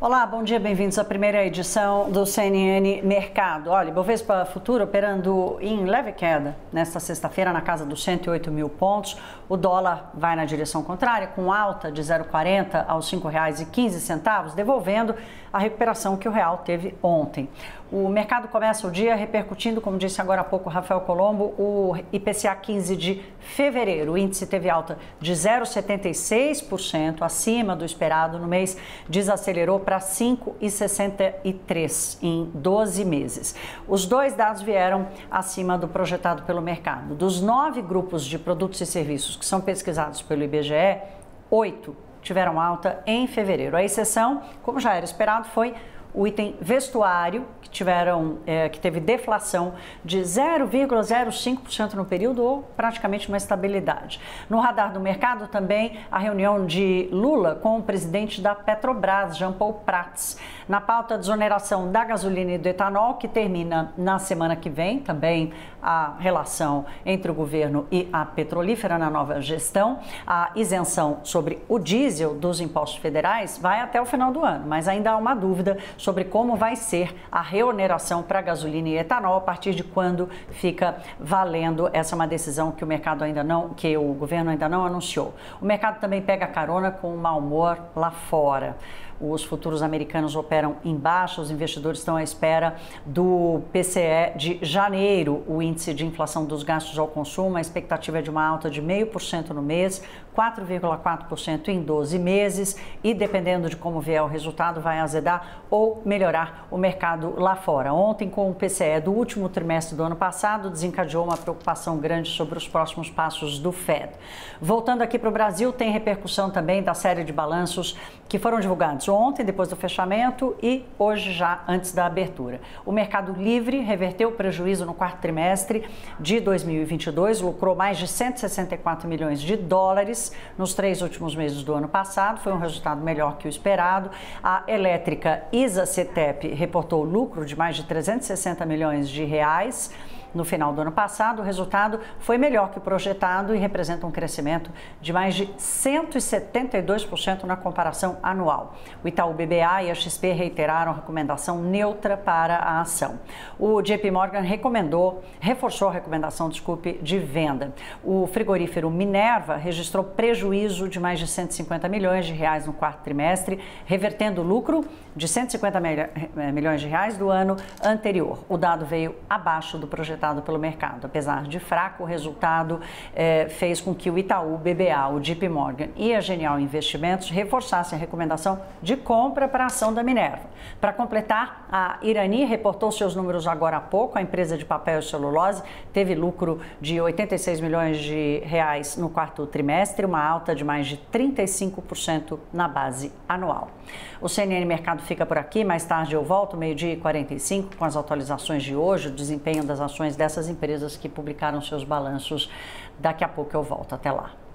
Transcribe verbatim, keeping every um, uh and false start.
Olá, bom dia, bem-vindos à primeira edição do C N N Mercado. Olha, Ibovespa Futuro operando em leve queda nesta sexta-feira na casa dos cento e oito mil pontos. O dólar vai na direção contrária, com alta de zero vírgula quarenta aos cinco reais e quinze centavos, devolvendo a recuperação que o real teve ontem. O mercado começa o dia repercutindo, como disse agora há pouco o Rafael Colombo, o I P C A quinze de fevereiro. O índice teve alta de zero vírgula setenta e seis por cento, acima do esperado no mês, desacelerou para cinco vírgula sessenta e três por cento em doze meses. Os dois dados vieram acima do projetado pelo mercado. Dos nove grupos de produtos e serviços que são pesquisados pelo I B G E, oito tiveram alta em fevereiro. A exceção, como já era esperado, foi o item vestuário, que, tiveram, é, que teve deflação de zero vírgula zero cinco por cento no período, ou praticamente uma estabilidade. No radar do mercado também a reunião de Lula com o presidente da Petrobras, Jean Paul Prats. Na pauta, a desoneração da gasolina e do etanol, que termina na semana que vem, também a relação entre o governo e a petrolífera na nova gestão. A isenção sobre o diesel dos impostos federais vai até o final do ano, mas ainda há uma dúvida sobre como vai ser a reoneração para gasolina e etanol, a partir de quando fica valendo. Essa é uma decisão que o mercado ainda não, que o governo ainda não anunciou. O mercado também pega carona com o mau humor lá fora. Os futuros americanos operam em baixa, os investidores estão à espera do P C E de janeiro, o índice de inflação dos gastos ao consumo. A expectativa é de uma alta de zero vírgula cinco por cento no mês, quatro vírgula quatro por cento em doze meses e, dependendo de como vier o resultado, vai azedar ou melhorar o mercado lá fora. Ontem, com o P C E do último trimestre do ano passado, desencadeou uma preocupação grande sobre os próximos passos do Fed. Voltando aqui para o Brasil, tem repercussão também da série de balanços que foram divulgados ontem, depois do fechamento, e hoje já antes da abertura. O Mercado Livre reverteu o prejuízo no quarto trimestre de dois mil e vinte e dois, lucrou mais de cento e sessenta e quatro milhões de dólares nos três últimos meses do ano passado, foi um resultado melhor que o esperado. A elétrica Isacetep reportou lucro de mais de trezentos e sessenta milhões de reais. No final do ano passado, o resultado foi melhor que o projetado e representa um crescimento de mais de cento e setenta e dois por cento na comparação anual. O Itaú B B A e a X P reiteraram a recomendação neutra para a ação. O J P Morgan recomendou, reforçou a recomendação, desculpe, de venda. O frigorífero Minerva registrou prejuízo de mais de cento e cinquenta milhões de reais no quarto trimestre, revertendo o lucro de cento e cinquenta milhões de reais do ano anterior. O dado veio abaixo do projetado pelo mercado. Apesar de fraco, o resultado eh, fez com que o Itaú, B B A, o J P Morgan e a Genial Investimentos reforçassem a recomendação de compra para a ação da Minerva. Para completar, a Irani reportou seus números agora há pouco. A empresa de papel e celulose teve lucro de oitenta e seis milhões de reais no quarto trimestre, uma alta de mais de trinta e cinco por cento na base anual. O C N N Mercado fica por aqui. Mais tarde eu volto, meio-dia e quarenta e cinco, com as atualizações de hoje, o desempenho das ações dessas empresas que publicaram seus balanços. Daqui a pouco eu volto. Até lá.